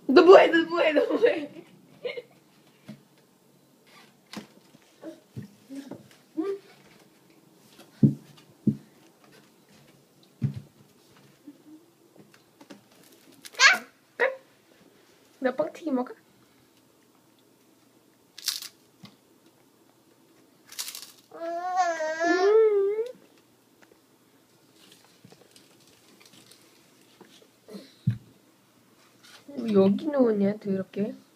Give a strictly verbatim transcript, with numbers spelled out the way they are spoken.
너 뭐해, 너 뭐해, 너 뭐해. 너 뻥튀기 먹어? 음. 여기 놓으냐, 더럽게?